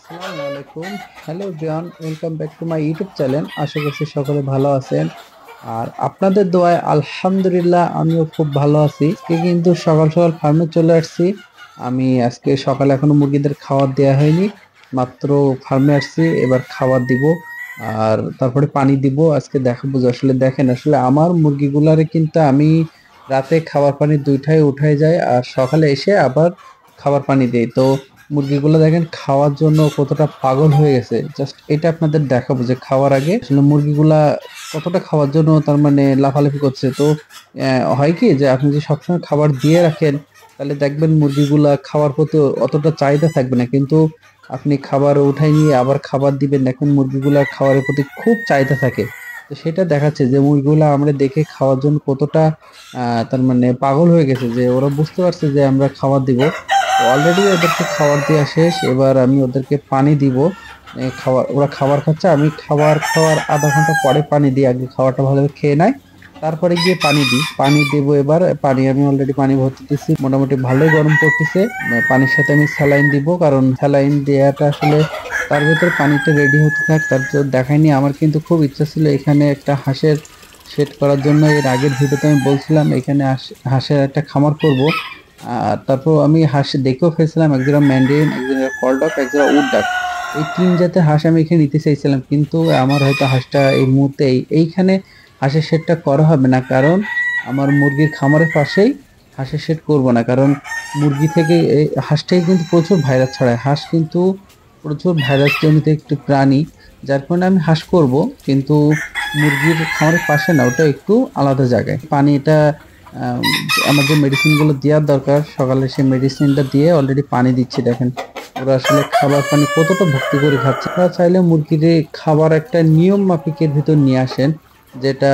আসসালামু আলাইকুম। Hello everyone, welcome back to my YouTube channel. আশা করছি সকলে ভালো আছেন। আর আপনাদের দোয়ায় আলহামদুলিল্লাহ আমিও খুব ভালো আছি। আজকে কিন্তু সকাল সকাল ফার্মে চলে আসছি। আমি আজকে সকালে এখনো মুরগিদের খাবার দেওয়া হয়নি, মাত্র ফার্মে আসছি, এবার খাবার দিব আর তারপরে পানি দিব। আজকে দেখাবো যে আসলে দেখেন আসলে আমার মুরগিগুলারে কিন্তু আমি রাতে খাবার পানি দুইটাই উঠাই যায় আর সকালে এসে আবার খাবার পানি দেই। তো মুরগিগুলো দেখেন খাওয়ার জন্য কতটা পাগল হয়ে গেছে। জাস্ট এটা আপনাদের দেখাবো যে খাওয়ার আগে আসলে মুরগিগুলা কতটা খাওয়ার জন্য তার মানে লাফালাফি করছে। তো হয় কি যে আপনি যে সবসময় খাবার দিয়ে রাখেন তাহলে দেখবেন মুরগিগুলা খাওয়ার প্রতি অতটা চাহিদা থাকবে না, কিন্তু আপনি খাবার উঠাই নিয়ে আবার খাবার দিবেন, দেখুন মুরগিগুলা খাবারের প্রতি খুব চাহিদা থাকে। তো সেটা দেখাচ্ছে যে মুরগিগুলা আমরা দেখে খাওয়ার জন্য কতটা তার মানে পাগল হয়ে গেছে, যে ওরা বুঝতে পারছে যে আমরা খাবার দিব। অলরেডি ওদেরকে খাবার দেওয়া শেষ, এবার আমি ওদেরকে পানি দিব। খাবার ওরা খাবার খাচ্ছে, আমি খাবার খাওয়ার আধা ঘন্টা পরে পানি দিই, আগে খাবারটা ভালোভাবে খেয়ে নেয় তারপরে গিয়ে পানি দিই। পানি দেবো, এবার পানি আমি অলরেডি পানি ভর্তি দিচ্ছি, মোটামুটি ভালোই গরম করতেছে। পানির সাথে আমি স্যালাইন দিব, কারণ স্যালাইন দেওয়াটা আসলে তার ভেতর পানিটা রেডি হতে থাক, তার তো দেখায়নি। আমার কিন্তু খুব ইচ্ছা ছিল এখানে একটা হাঁসের সেট করার জন্য। এর আগের ভিডিওতে আমি বলছিলাম এখানে হাঁসের একটা খামার করব। আর তারপর আমি হাঁস দেখেও ফেলছিলাম, একজোড়া ম্যান্ডারিন, একজোড়া কলডক, একজোড়া উড ডাক। এই তিন জাতের হাঁস আমি এখানে নিতে চাইছিলাম, কিন্তু আমার হয়তো হাঁসটা এই মুহূর্তে এইখানে হাঁসের শেডটা করা হবে না, কারণ আমার মুরগির খামারের পাশেই হাঁসের শেড করব না। কারণ মুরগি থেকে এই হাঁস থেকে কিন্তু প্রচুর ভাইরাস ছড়ায়। হাঁস কিন্তু প্রচুর ভাইরাস জনিত একটি প্রাণী, যার কারণে আমি হাঁস করব, কিন্তু মুরগির খামারের পাশে না, ওটা একটু আলাদা জায়গায়। পানিটা আম, আমার যে মেডিসিনগুলো দেওয়ার দরকার সকালে, সেই মেডিসিনটা দিয়ে অলরেডি পানি দিচ্ছি। দেখেন ওরা আসলে খাবার পানি কতটা ভক্তি করে খাচ্ছে। আপনারা চাইলে মুরগির খাবার একটা নিয়ম মাফিকের ভিতর নিয়ে আসেন, যেটা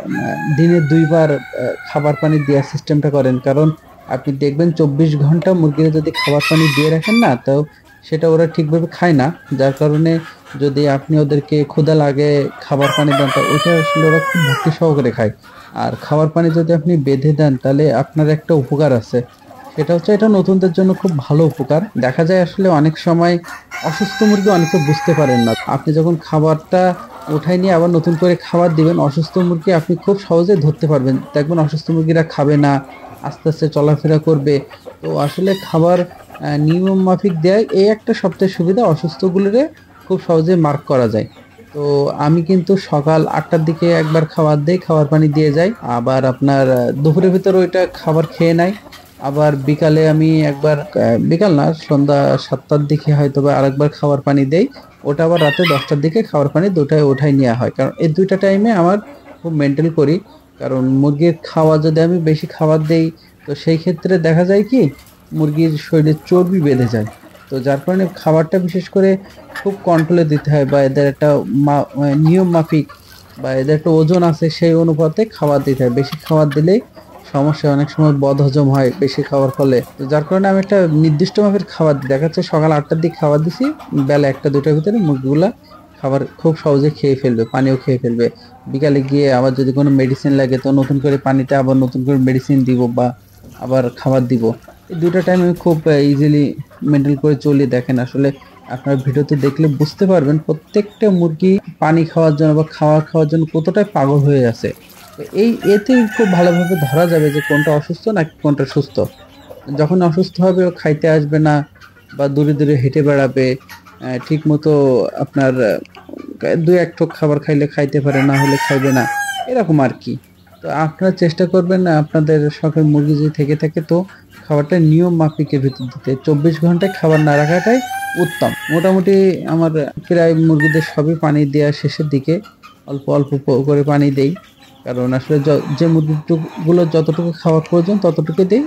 দিনে দুইবার খাবার পানি দেওয়ার সিস্টেমটা করেন। কারণ আপনি দেখবেন 24 ঘন্টা মুরগিরা যদি খাবার পানি দিয়ে রাখেন না, তো সেটা ওরা ঠিকভাবে খায় না। যার কারণে যদি আপনি ওদেরকে ক্ষুধা লাগে খাবার পানি দেন, তা ওইটা আসলে ওরা খুব ভক্তি সহকারে খায়। আর খাবার পানি যদি আপনি বেঁধে দেন তাহলে আপনার একটা উপকার আছে, সেটা হচ্ছে এটা নতুনদের জন্য খুব ভালো উপকার। দেখা যায় আসলে অনেক সময় অসুস্থ মুরগি অনেকে বুঝতে পারেন না। আপনি যখন খাবারটা উঠাই নিয়ে আবার নতুন করে খাবার দিবেন, অসুস্থ মুরগি আপনি খুব সহজে ধরতে পারবেন। দেখবেন অসুস্থ মুরগিরা খাবে না, আস্তে আস্তে চলাফেরা করবে। তো আসলে খাবার নিয়ম মাফিক দেয়, এই একটা সবচেয়ে সুবিধা, অসুস্থগুলোরে খুব সহজে মার্ক করা যায়। তো আমি কিন্তু সকাল 8টার দিকে একবার খাবার দেই, খাবার পানি দিয়ে যাই। আবার আপনার দুপুরের ভিতর ওইটা খাবার খেয়ে নেয়। আবার বিকালে আমি একবার বিকাল না, সন্ধ্যা 7টার দিকে হয়তো বা আরেকবার খাবার পানি দেই। ওটা আবার রাতে 10টার দিকে খাবার পানি দুটাই ওঠাই নেওয়া হয়, কারণ এই দুইটা টাইমে আমার খুব মেনটেন করি। কারণ মুরগির খাওয়া যদি আমি বেশি খাবার দেই, তো সেই ক্ষেত্রে দেখা যায় কি মুরগির শরীরে চর্বি বেঁধে যায়। তো যার কারণে খাবারটা বিশেষ করে খুব কন্ট্রোলে দিতে হয়, বা এদের একটা নিয়ম মাফিক বা এদের একটা ওজন আছে, সেই অনুপাতে খাবার দিতে হয়। বেশি খাবার দিলেই সমস্যা, অনেক সময় বদহজম হয় বেশি খাওয়ার ফলে। তো যার কারণে আমি একটা নির্দিষ্ট মাপের খাবার দিই। দেখা যাচ্ছে সকাল 8টার দিকে খাবার দিছি, বেলা 1টা 2টার ভিতরে মুরগিগুলা খাবার খুব সহজে খেয়ে ফেলবে, পানিও খেয়ে ফেলবে। বিকালে গিয়ে আবার যদি কোনো মেডিসিন লাগে তো নতুন করে পানিতে আবার নতুন করে মেডিসিন দিব বা আবার খাবার দিব। এই দুইটা টাইম আমি খুব ইজিলি মেনটেন করে চলি। দেখেন আসলে আপনার ভিডিওতে দেখলে বুঝতে পারবেন প্রত্যেকটা মুরগি পানি খাওয়ার জন্য বা খাবার খাওয়ার জন্য কতটাই পাগল হয়ে আছে। তো এতেই খুব ভালোভাবে ধরা যাবে যে কোনটা অসুস্থ নাকি কোনটা সুস্থ। যখন অসুস্থ হবে ও খাইতে আসবে না বা দূরে দূরে হেঁটে বেড়াবে, ঠিক মতো আপনার দুই এক ঠোক খাবার খাইলে খাইতে পারে, না হলে খাইবে না, এরকম আর কি। তো আপনারা চেষ্টা করবেন আপনাদের শখের মুরগি যদি থেকে থাকে, তো খাবারটা নিয়ম মাফিকের ভিতর দিতে, 24 ঘন্টায় খাবার না রাখাটাই উত্তম। মোটামুটি আমার প্রায় মুরগিদের সবই পানি দেওয়া শেষের দিকে, অল্প অল্প করে পানি দেই। কারণ আসলে যে মুরগিগুলো যতটুকু খাওয়ার প্রয়োজন ততটুকু দেই,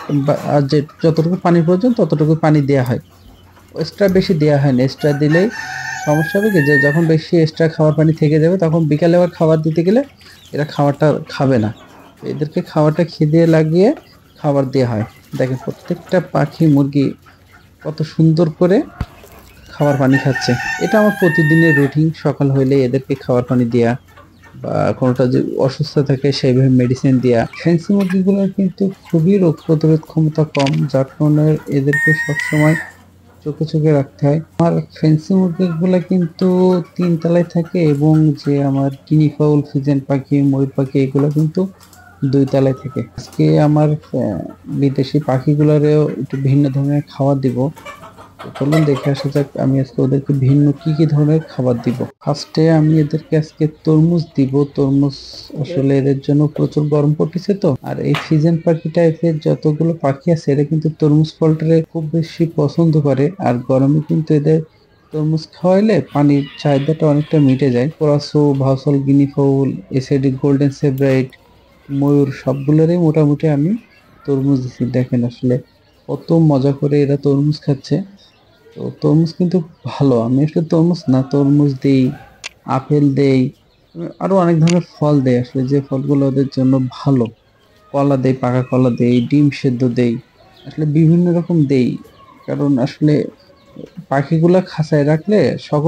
আর যে যতটুকু পানির প্রয়োজন ততটুকু পানি দেওয়া হয়। এক্সট্রা বেশি দেওয়া হয় না, এক্সট্রা দিলেই সমস্যা হবে কি যে যখন বেশি এক্সট্রা খাবার পানি থেকে যাবে তখন বিকালে আবার খাবার দিতে গেলে এরা খাবারটা খাবে না। তো এদেরকে খাবারটা খিদে লাগিয়ে খাবার দেওয়া হয়। দেখেন প্রত্যেকটা পাখি মুরগি কত সুন্দর করে খাবার পানি খাচ্ছে। এটা আমার প্রতিদিনের রুটিন, সকাল হইলে এদেরকে খাবার পানি দেয়া বা কোনোটা যে অসুস্থ থাকে সেইভাবে মেডিসিন দেয়া। ফ্যান্সি মুরগিগুলোর কিন্তু খুবই রোগ প্রতিরোধ ক্ষমতা কম, যার কারণে এদেরকে সবসময় চোখে চোখে রাখতে হয়। আমার ফেন্সি মুরগিগুলা কিন্তু 3 তলায় থাকে এবং যে আমার গিনি ফাউল, ফিজেন পাখি, ময়ূর পাখি এগুলো কিন্তু 2 তলায় থাকে। আজকে আমার বিদেশি পাখিগুলারেও একটু ভিন্ন ধরনের খাবার দিব। তো চলুন দেখে আসা যাক আমি আজকে ওদেরকে ভিন্ন কি কি ধরনের খাবার দিব। ফার্স্টে আমি এদেরকে আজকে তরমুজ দিব। তরমুজ আসলে এদের জন্য প্রচুর গরম পড়তেছে তো, আর এই ফিজেন পাখি টাইপের যতগুলো পাখি আছে এরা কিন্তু তরমুজ ফলটারে খুব বেশি পছন্দ করে, আর গরমে কিন্তু এদের তরমুজ খাওয়াইলে পানির চাহিদাটা অনেকটা মিটে যায়। কোরাসো, ভাউসল, গিনি ফাউল, এসিডি, গোল্ডেন সেব্রাইট, ময়ূর সবগুলোরই মোটামুটি আমি তরমুজ দিচ্ছি। দেখেন আসলে কত মজা করে এরা তরমুজ খাচ্ছে। তো তরমুজ কিন্তু ভালো, আমি আসলে তরমুজ না, তরমুজ দেই, আপেল দেই, আরো অনেক ধরনের ফল দেই আসলে, যে ফলগুলো ওদের জন্য ভালো। কলা দেই, পাকা কলা দেই, ডিম সেদ্ধ দেই, আসলে বিভিন্ন রকম দেই। কারণ আসলে পাখিগুলা খাঁচায় রাখলে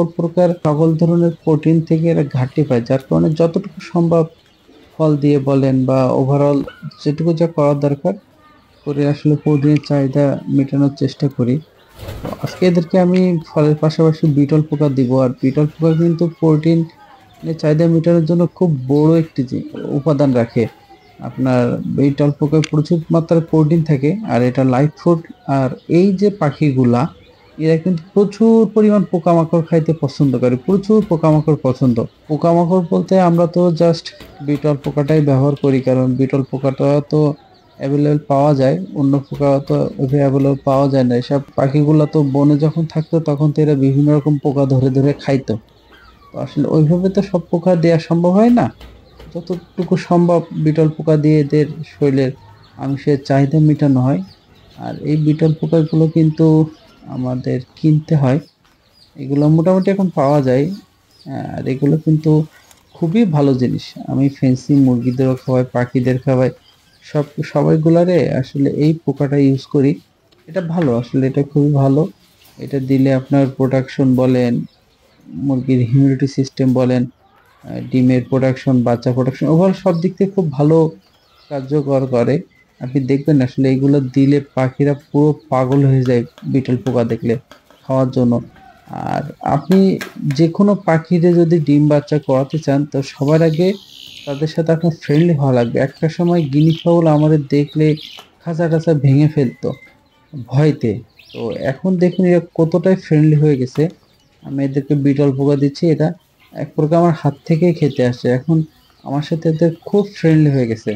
সকল ধরনের প্রোটিন থেকে এরা ঘাটতি পায়, যার কারণে যতটুকু সম্ভব ফল দিয়ে বলেন বা ওভারঅল যেটুকু যা করার দরকার করে আসলে প্রোটিনের চাহিদা মেটানোর চেষ্টা করি। তো আজকে এদেরকে আমি ফলের পাশাপাশি বিটল পোকা দিব, আর বিটল পোকা কিন্তু প্রোটিন চাহিদা মেটানোর জন্য খুব বড় একটি উপাদান রাখে। আপনার বিটল পোকায় প্রচুর মাত্রায় প্রোটিন থাকে, আর এটা লাইফ ফুড। আর এই যে পাখিগুলা এরা কিন্তু প্রচুর পরিমাণ পোকামাকড় খাইতে পছন্দ করে, প্রচুর পোকামাকড় পছন্দ। পোকামাকড় বলতে আমরা তো জাস্ট বিটল পোকাটাই ব্যবহার করি, কারণ বিটল পোকাটা তো অ্যাভেলেবল পাওয়া যায়, অন্য পোকা তো অ্যাভেলেবল পাওয়া যায় না। এসব পাখিগুলো তো বনে যখন থাকতো তখন তো এরা বিভিন্ন রকম পোকা ধরে ধরে খাইতো। তো আসলে ওইভাবে তো সব পোকা দেওয়া সম্ভব হয় না, যতটুকু সম্ভব বিটল পোকা দিয়ে এদের শরীরের আমিষের চাহিদা মেটানো হয়। আর এই বিটল পোকাগুলো কিন্তু আমাদের কিনতে হয়, এগুলো মোটামুটি এখন পাওয়া যায়। আর এগুলো কিন্তু খুবই ভালো জিনিস। আমি ফেন্সি মুরগিদেরও খাওয়াই, পাখিদের খাওয়াই, সবাইগুলারে আসলে এই পোকাটা ইউজ করি। এটা ভালো, আসলে এটা খুবই ভালো। এটা দিলে আপনার প্রোডাকশন বলেন, মুরগির হিউমিডিটি সিস্টেম বলেন, ডিমের প্রোডাকশন, বাচ্চা প্রোডাকশন, ওভারঅল সব দিক থেকে খুব ভালো কার্যকর করে। আপনি দেখবেন আসলে এগুলো দিলে পাখিরা পুরো পাগল হয়ে যায় বিটল পোকা দেখলে খাওয়ার জন্য। আর আপনি যে কোনো পাখিরে যদি ডিম বাচ্চা করাতে চান তো সবার আগে তাদের সাথে আপনার ফ্রেন্ডলি হওয়া লাগবে। একটা সময় গিনি ফাউল আমাদের দেখলে খাঁচা টাচা ভেঙে ফেলতো ভয়তে। তো এখন দেখুন এরা কতটাই ফ্রেন্ডলি হয়ে গেছে। আমি এদেরকে বিটল পোকা দিচ্ছি, এটা এক প্রকার আমার হাত থেকেই খেতে আসছে। এখন আমার সাথে এদের খুব ফ্রেন্ডলি হয়ে গেছে।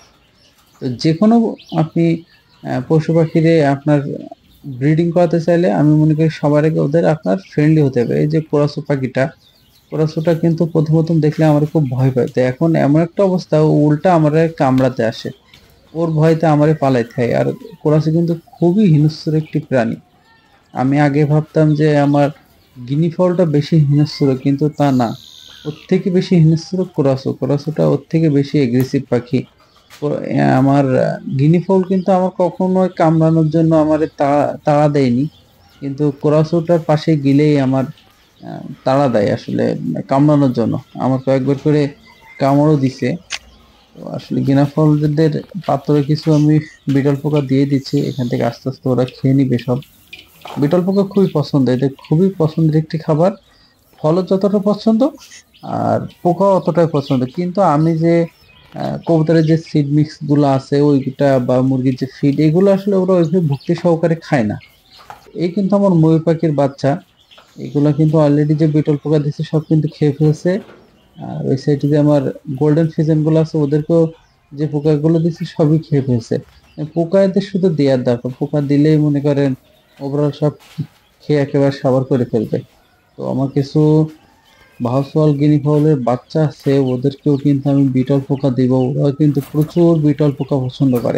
তো যে কোনো আপনি পশু পাখিরে আপনার ব্রিডিং করাতে চাইলে আমি মনে করি সবার আগে ওদের আপনার ফ্রেন্ডলি হতে হবে। এই যে কোরাসু পাখিটা, কোরাসুটা কিন্তু প্রথম প্রথম দেখলে আমার খুব ভয় পায়, তো এখন এমন একটা অবস্থা ও উল্টা আমার কামড়াতে আসে, ওর ভয়তে আমারে পালাইতে হয়। আর কোরাসু কিন্তু খুবই হিংস্র একটি প্রাণী। আমি আগে ভাবতাম যে আমার গিনি ফাউলটা বেশি হিংস্র, কিন্তু তা না, ওর থেকে বেশি হিংস্র কোরাসু। কোরাসুটা ওর থেকে বেশি এগ্রেসিভ পাখি। আমার গিনি ফাউল কিন্তু আমার কখনো কামড়ানোর জন্য আমার তাড়া দেয়নি, কিন্তু কোরাসুটার পাশে গেলেই আমার তাড়া দেয় আসলে কামড়ানোর জন্য। আমার কয়েকবার করে কামড়ও দিছে। তো আসলে গিনা ফাউলদের পাত্রে কিছু আমি বিটল পোকা দিয়ে দিচ্ছি, এখান থেকে আস্তে আস্তে ওরা খেয়ে নিবে সব। বিটল পোকা খুবই পছন্দ, এদের খুবই পছন্দের একটি খাবার। ফলও যতটা পছন্দ আর পোকাও অতটাই পছন্দ। কিন্তু আমি যে কবুতরের যে সিড মিক্স গুলো আছে ওইটা, বা মুরগির যে ফিড, এগুলো আসলে ওরা ওইভাবে ভক্তি সহকারে খায় না। এই কিন্তু আমার ময়ূর পাখির বাচ্চা, এগুলো কিন্তু অলরেডি যে বিটল পোকা দিচ্ছে সব কিন্তু খেয়ে ফেলছে। আর ওই সাইডে যে আমার গোল্ডেন ফিজেন গুলো আছে ওদেরকেও যে পোকাগুলো দিচ্ছে সবই খেয়ে ফেলছে। পোকা এদের শুধু দেওয়ার দরকার, পোকা দিলেই মনে করেন ওভারঅল সব খেয়ে একেবারে সাবার করে ফেলবে। তো আমার কিছু ভাউসওয়াল গিনি ফাউলের বাচ্চা আছে, ওদেরকেও কিন্তু আমি বিটল পোকা দিব, ওরা কিন্তু প্রচুর বিটল পোকা পছন্দ করে।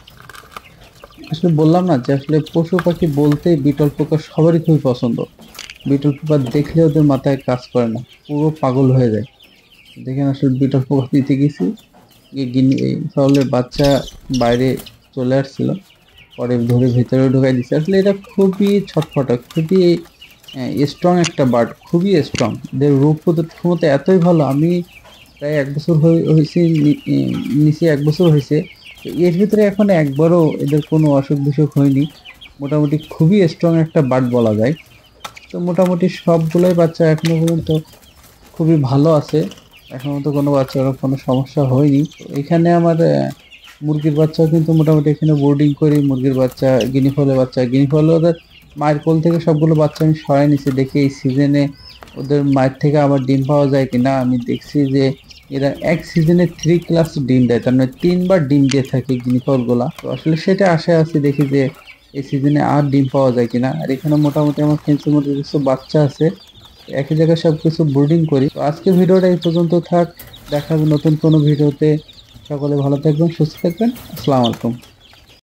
আসলে বললাম না যে আসলে পশু পাখি বলতেই বিটল পোকা সবারই খুবই পছন্দ। বিটল পোকা দেখলে ওদের মাথায় কাজ করে না, পুরো পাগল হয়ে যায়। দেখেন আসলে বিটল পোকা দিতে গেছি, গিনি ফাউলের বাচ্চা বাইরে চলে আসছিল, পরে ধরে ভেতরে ঢুকাই দিচ্ছে। আসলে এটা খুবই ছটফটা, খুবই স্ট্রং একটা বার্ড, খুবই স্ট্রং। এদের রোগ প্রতিরোধ ক্ষমতা এতই ভালো। আমি প্রায় 1 বছর হয়েছে, নিচে 1 বছর হয়েছে, তো এর ভিতরে এখন একবারও এদের কোনো অসুখ বিসুখ হয়নি। মোটামুটি খুবই স্ট্রং একটা বার্ড বলা যায়। তো মোটামুটি সবগুলোই বাচ্চা এখনো পর্যন্ত খুবই ভালো আছে, এখনো তো কোনো বাচ্চার কোনো সমস্যা হয়নি। তো এখানে আমার মুরগির বাচ্চাও কিন্তু মোটামুটি এখানে বোর্ডিং করি, মুরগির বাচ্চা, গিনি ফল ওদের মায়ের কোল থেকে সবগুলো বাচ্চা আমি সরাই নিছি, দেখি এই সিজনে ওদের মায়ের থেকে আবার ডিম পাওয়া যায় কিনা। আমি দেখছি যে এরা এক সিজনে 3 ক্লাস ডিম দেয়, তার মানে 3 বার ডিম দিয়ে থাকে গিনি ফল গুলা। তো আসলে সেটা আশায় আছি, দেখি যে এই সিজনে আর ডিম পাওয়া যায় কিনা। আর এখানে মোটামুটি আমার ফেন্সি মুরগির কিছু বাচ্চা আছে, একই জায়গায় সবকিছু ব্রুডিং করি। তো আজকে ভিডিওটা এই পর্যন্ত থাক, দেখা হবে নতুন কোনো ভিডিওতে। সকলে ভালো থাকবেন, সুস্থ থাকবেন। আসসালামু আলাইকুম।